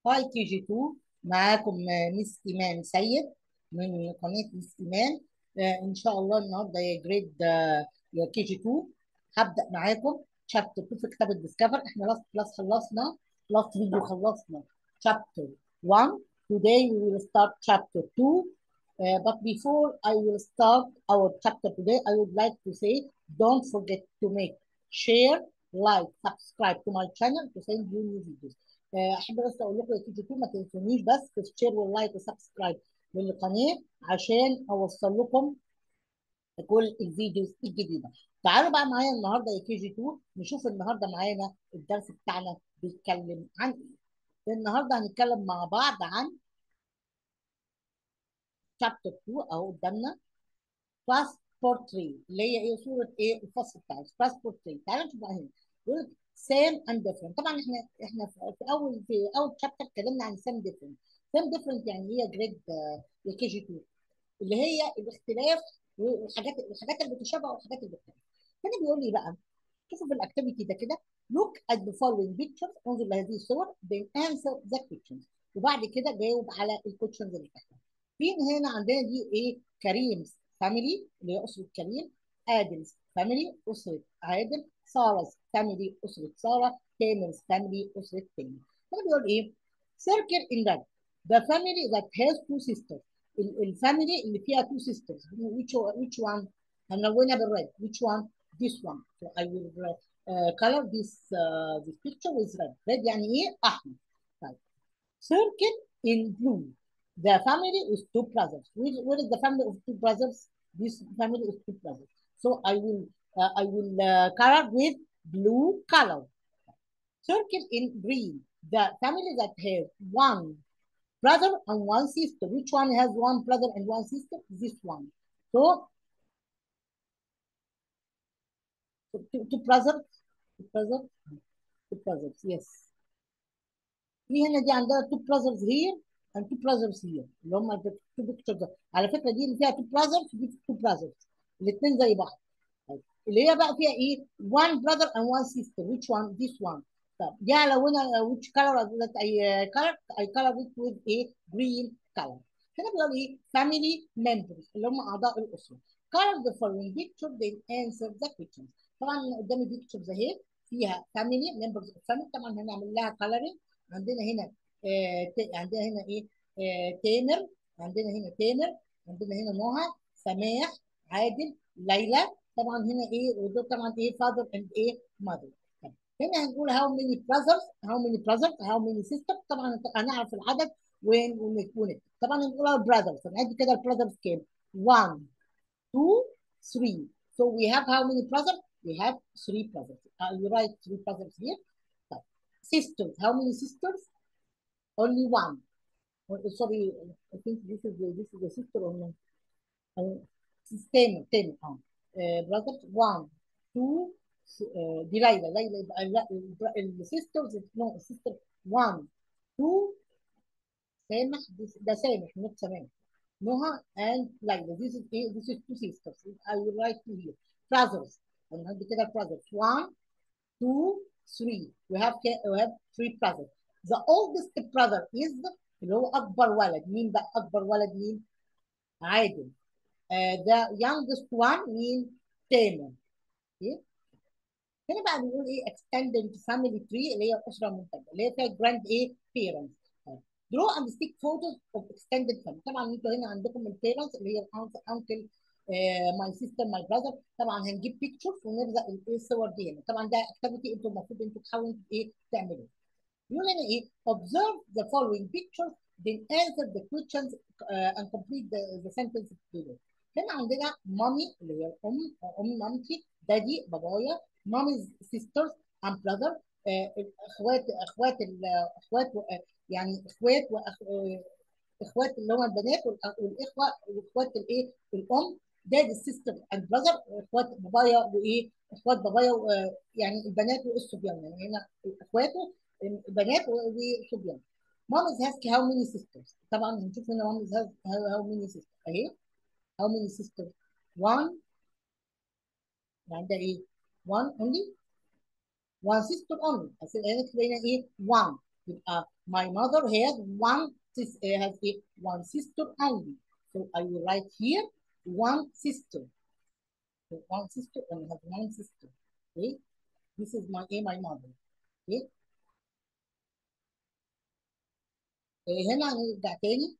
هاي كي جي 2. معاكم ميس إيمان سيد من قناة ميس إيمان. إن شاء الله النهارده يا جريد يا كي جي 2. هبدأ معاكم شابتر 2 في كتاب الديسكفر. احنا لاست كلاس خلصنا، لاست فيديو خلصنا شابتر 1. Today we will start chapter 2. But before I will start our chapter today, I would like to say don't forget to make share, like, subscribe to my channel to send you new videos. احب بس اقول لكم يا كي جي 2 ما تنسونيش بس في الشير واللايك وسبسكرايب للقناه عشان اوصل لكم كل الفيديوز الجديده. تعالوا بقى معايا النهارده يا كي جي 2 نشوف النهارده معانا الدرس بتاعنا بيتكلم عن ايه. النهارده هنتكلم مع بعض عن شابتر 2 اهو قدامنا، كلاس بورتري اللي هي ايه صوره ايه الفصل بتاعي كلاس بورتري. تعالوا نشوف بقى هنا بيقول سيم اند ديفرنت. طبعا احنا في اول شابتر اتكلمنا عن سيم ديفرنت. سيم ديفرنت يعني هي جريد كي جي 2 اللي هي الاختلاف والحاجات اللي بتتشابه والحاجات اللي بتختلف. هنا بيقول لي بقى شوفوا في الاكتيفيتي ده كده look at the following pictures، انظر لهذه الصور then answer the questions، وبعد كده جاوب على الكويشنز اللي تحتها. في هنا عندنا دي ايه؟ كريم's فاميلي اللي هي اسره كريم، ادم's فاميلي اسره عادل، سارah's فاميلي اسره ساره، تامر's فاميلي اسره تامر. هنا بيقول ايه؟ circle in red the family that has two sisters، الفاميلي اللي فيها two sisters which one؟ هنلونها بالريد which one؟ this one. So I will color this picture with red. red يعني ايه؟ احمر. طيب circle in blue the family is two brothers. Where is the family of two brothers? This family is two brothers. So I will color with blue color. Circle in green the family that has one brother and one sister. Which one has one brother and one sister? This one. So two brothers, two brothers, two brothers. Yes. في هنا دي عندها two brothers here and two brothers here اللي هم two pictures. على فكره دي اللي فيها two brothers ودي two brothers الاثنين زي بعض. طيب اللي هي بقى فيها ايه؟ one brother and one sister. Which one? This one. طب دي هلونها which color that I color it with a green color. هنا بيقول ايه؟ family members اللي هم اعضاء الاسره. color the following picture then answer the questions. طبعا قدامي pictures اهي فيها family members of family. طبعا هنعمل لها coloring. عندنا هنا عندنا هنا ايه؟ تامر. عندنا هنا تامر. عندنا هنا نهى، سماح، عادل، ليلى. طبعا هنا ايه؟ ودول طبعا ايه؟ father and ايه؟ mother. هنا هنقول how many brothers how many brothers how many sisters. طبعا هنعرف العدد ونكتب. طبعا هنقول brothers. هنعد كده البراذرز كام؟ 1 2 3. So we have how many brothers? We have 3 brothers. You write 3 brothers here. طيب sisters, how many sisters? Only one. Oh, sorry, I think this is the sister or no? Ten. Brothers, one, two. دي ليلى يبقى لا السيسترز نو sister 1 2. سامح ده سامح not سماح. نهى and ليلى. This is two sisters. I will write to here. Brothers. أنا عندي كده brothers 1 2 3. We have 3 brothers. The oldest brother is اللي هو أكبر ولد. مين بقى أكبر ولد؟ مين؟ عادل. The youngest one مين؟ تامر. okay؟ هنا بقى بنقول ايه؟ extended family tree اللي هي الاسره الممتده اللي هي فيها grand ايه؟ parents. draw and stick photos of extended family. طبعا انتوا هنا عندكم البيرنتس اللي هي uncle my sister my brother. طبعا هنجيب pictures ونلزق الصور دي هنا. طبعا ده اكتيفيتي انتوا المفروض انتوا تحاولوا ايه؟ تعملوه. يقول لنا ايه؟ observe the following pictures then answer the questions and complete the sentence below. هنا عندنا مامي اللي هي ام مامتي، دادي بابايا، ماميز sisters and brother. اخوات يعني اخوات اللي هم البنات والاخوه واخوات الايه؟ الام. دادي sister and brother. اخوات بابايا وايه؟ اخوات بابايا يعني البنات والصبيان. يعني هنا اخواته بنات وصبيان. مامز هاز هاو ماني سيسترز. طبعا هنشوف هنا مامز هاز هاو ماني سيسترز اهي. هاو ماني سيسترز 1. عندها ايه؟ 1 only. 1 sister only. هنكتب هنا ايه؟ 1. يبقى my mother has one sister only. So I will write here one sister. So one sister and I have one sister. Okay. This is my mother. Okay. هنا هنرجع تاني.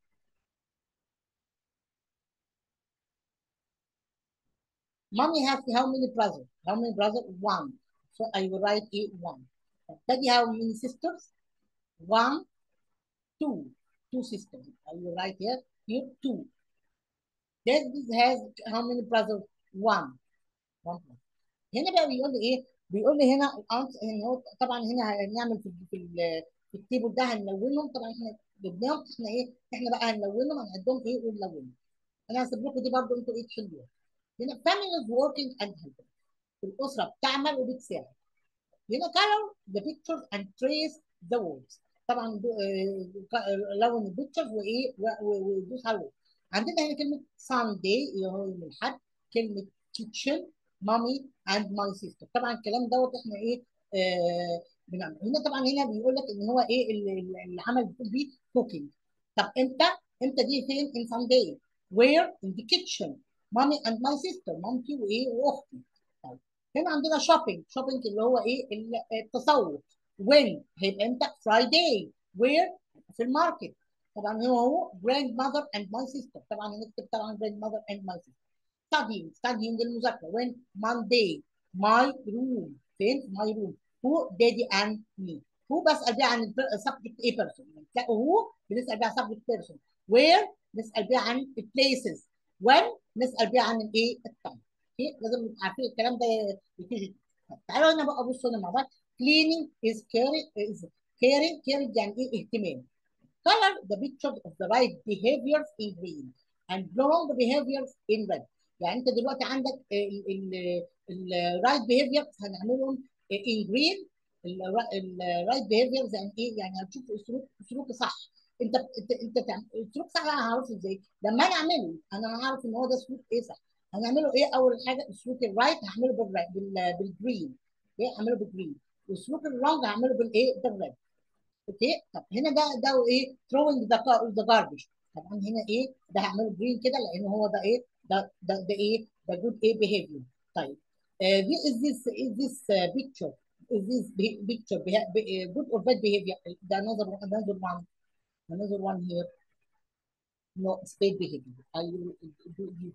Mommy has how many brothers? How many brothers? One. So I will write it one. Daddy, how many sisters? One, two. Two sisters. I will write here two. This has how many brothers? One. One. هنا بقى بيقول لي ايه؟ بيقول لي هنا ان هو طبعا هنا هنعمل في التيبل ده هنلونهم. طبعا احنا جبناهم، احنا ايه؟ احنا بقى هنلونهم، هنعدهم ايه ونلونهم. انا هسيب لكم دي برضه انتوا ايه تحلوها. هنا families working and helping. الاسره بتعمل وبتساعد. هنا color the pictures and trace the words. طبعا لون البيكتشرز وايه ودوس على الوورد. عندنا هنا كلمه Sunday اللي هو يوم الاحد، كلمه kitchen mommy and my sister. طبعا الكلام دوت احنا ايه بنعمل هنا. طبعا هنا بيقول لك ان هو ايه اللي عمل بتقول بيه cooking. طب امتى دي فين؟ in Sunday where in the kitchen mommy and my sister. مامتي وايه واختي. طيب هنا عندنا شوبينج اللي هو ايه التسوق. وين هيبقى امتى؟ فرايداي. وير في الماركت. طبعا هو جراند ماذر اند ماي سيستر. طبعا هنكتب طبعا جراند ماذر اند ماي سيستر. ستادينج المذاكره. وين مانداي ماي روم. فين ماي روم. هو دادي اند مي. هو بسال بيه عن السبجكت ايه بيرسون. تلاقوا هو بنسال بيه عن سبجكت بيرسون. وير نسال بيه عن البليسز. وين نسال بيه عن الايه التايم. لازم نبقى عارفين الكلام ده يتيجي. تعالوا هنا بقى بصوا لنا مع بعض. cleaning is caring يعني ايه اهتمام. color the pictures of the right behaviors in green and wrong behaviors in red. يعني انت دلوقتي عندك الرايت behaviors هنعملهم in green. الرايت behaviors يعني ايه؟ يعني هتشوف سلوك صح. انت تعمل سلوك صح. انا هعرفه ازاي؟ لما انا اعمله انا هعرف ان هو ده سلوك ايه صح. هنعمله ايه؟ اول حاجه السلوك الرايت هعمله بالجرين. ايه؟ هعمله بالجرين. والسلوك الرونج هعمله بالايه؟ بالريد. اوكي. طب هنا ده ايه؟ throwing the garbage. طبعا هنا ايه؟ ده هعمله جرين كده لان هو ده ايه؟ ده ايه؟ ده good ايه behavior. طيب is this picture is this picture good or bad behavior. ده another one here. No, spade behavior. I will do it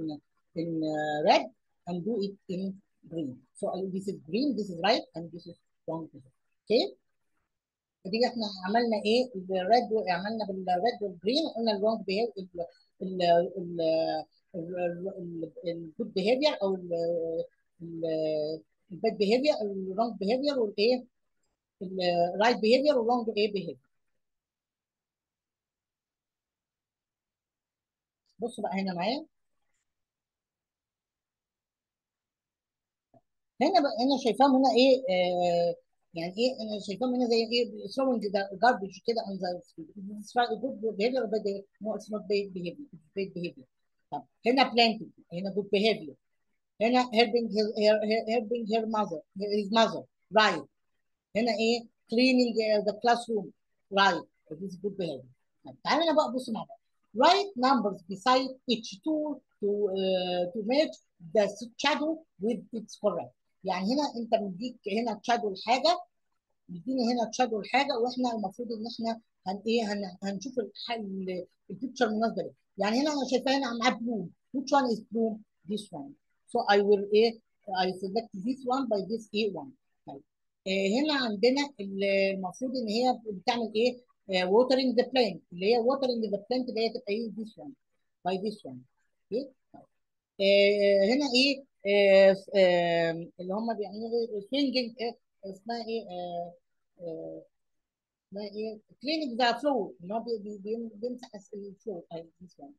in red and do it in green. So this is green, this is right, and this is wrong. Okay. دي احنا عملنا ايه؟ الريد عملنا بالريد والجرين. قلنا الرونج بيهيفير الجود بيهيفير او الباد بيهيفير. الرونج بيهيفير والايه؟ الرايت بيهيفير والرونج ايه بيهيفير. بصوا بقى هنا معايا. هنا شايفاهم هنا ايه يعني ايه؟ انا شايفاهم هنا زي ايه؟ throwing the garbage كده on the street. This is right, good behavior or bad behavior? No, it's not bad behavior. It's bad behavior. طب هنا planting. هنا good behavior. هنا helping her mother his mother. Right. هنا ايه؟ cleaning the classroom. Right. This is good behavior. طب تعالى هنا بقى بص مع بعض. Write numbers beside each tool to match the shadow with its correct. يعني هنا انت مديك هنا تشادو الحاجه. مديني هنا تشادو الحاجه واحنا المفروض ان احنا هنشوف البيكتشر المناسبه ليه. يعني هنا انا شايفاه هنا معاه بلوم. Which one is bloom? This one. So I will ايه؟ I select this one by this A1. طيب هنا عندنا المفروض ان هي بتعمل ايه؟ watering the plant. اللي هي watering the plant اللي هي تبقى ايه؟ this one by this one. اوكي. هنا ايه؟ اللي هم بيعملوا ايه؟ سوينجنج. اسمها ايه؟ اسمها ايه؟ كليننج ذا فلور. ان هو بيمسح الفلور. ايوه this one.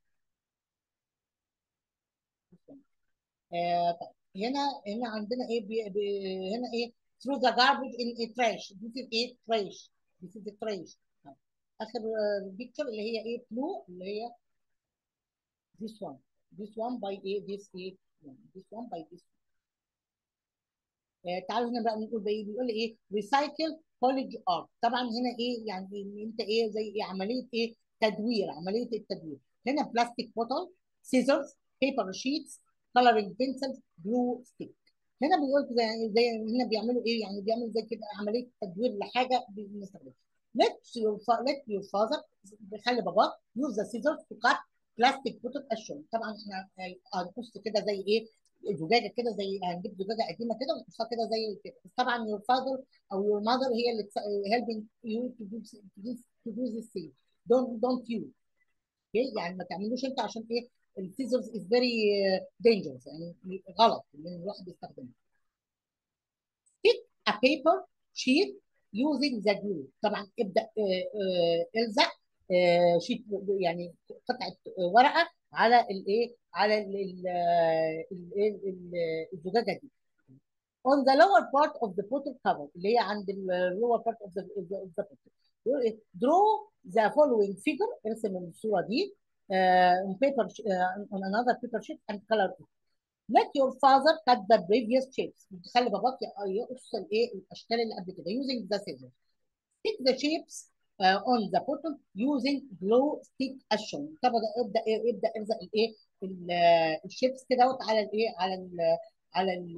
this one. طيب هنا عندنا ايه؟ هنا ايه؟ through the garbage in a trash. This is ايه؟ trash. This is a trash. طيب. اخر بيكتشر اللي هي ايه؟ blue اللي هي this one. This one by ايه؟ this ايه؟ this one by this. تعالوا هنا بقى نقول بايه، بيقول لي ايه ريسايكل كوليج ارت. طبعا هنا ايه يعني ان انت ايه زي ايه عمليه ايه تدوير، عمليه التدوير. هنا بلاستيك بوتل، سيزرز، بيبر شيتس، كولرنج بنسلز، جلو ستيك. هنا بيقول زي هنا بيعملوا ايه يعني بيعملوا زي كده عمليه تدوير لحاجه بنستخدمها. let your father، خلي باباك use the scissors to cut plastic bottle الشغل. طبعا احنا هنقص كده زي ايه زجاجه كده، زي هنجيب زجاجه قديمه كده ونقصها كده زي كده. بس طبعا your father او your mother هي اللي helping you to do this thing. don't you. اوكي يعني ما تعملوش انت عشان ايه السيزرز از فيري dangerous، يعني غلط ان الواحد يستخدمها. pick a paper sheet using the glue. طبعا ابدا الزق شيت يعني قطعه ورقه على الايه على الزجاجه دي. On the lower part of the bottle cover اللي هي عند lower part of the bottle. Draw the following figure. ارسم الصوره دي on paper on another paper sheet and color it. Let your father cut the previous shapes. خلي باباك يقص الايه الاشكال اللي قبل كده using the scissors. Stick the shapes on the bottom using glow stick action. طبعا ابدا ارزق الايه الشيبس كده على الايه على ال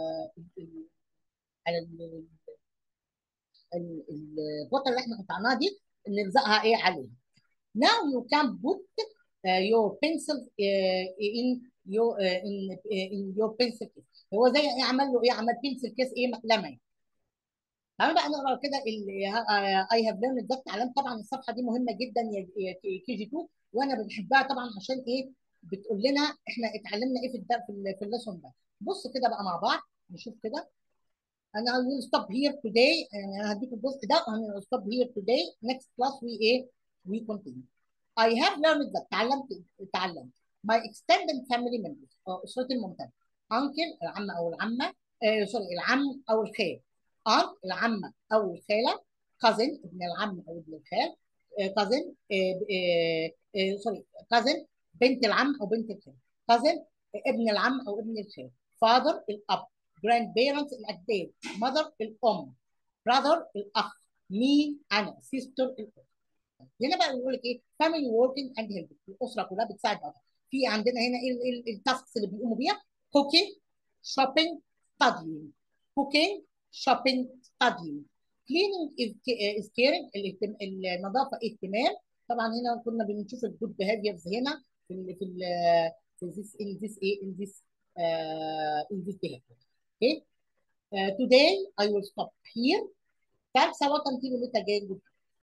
على البطه اللي احنا قطعناها دي نلزقها ايه عليها. Now you can put your pencils in your pencil case. هو زي ايه عمل له ايه عمل بنسل كيس ايه مقلمه. تعالوا بقى نقرا كده اي هاف ليرند ده اتعلمت. طبعا الصفحه دي مهمه جدا يا كي جي 2، وانا بنحبها طبعا عشان ايه بتقول لنا احنا اتعلمنا ايه في الليسون ده. بص كده بقى مع بعض نشوف كده. انا will stop here today. يعني انا هديك الجزء ده وانا will stop here today. Next class we ايه we continue. I have learned that تعلمت my extended family members اسرتي الممتده. uncle العم او العمه سوري العم او الخال. aunt العمه او الخاله. cousin ابن العم او ابن الخال. cousin سوري cousin بنت العم او بنت الخال. cousin ابن العم او ابن الخال. father الاب. grandparents الاجداد. mother الام. brother الاخ. me انا. sister الاخت. هنا بقى بيقول لك ايه فاميلي وركينج اند هيلب. الاسره كلها بتساعد بعضها. في عندنا هنا ايه التاسكس اللي بيقوموا بيها. cooking shopping studying. cooking shopping studying. cleaning is caring. النظافه اهتمام. طبعا هنا كنا بنشوف الجود بيهافيرز هنا في this in this ايه in this in this behavior. Okay. Today I will stop here. Thanks a lot until we meet again.